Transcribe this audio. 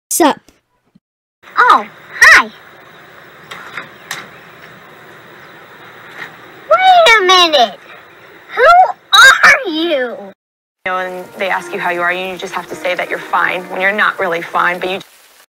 Sup? Oh, hi. Wait a minute. Who are you? And they ask you how you are, you just have to say that you're fine when you're not really fine, but you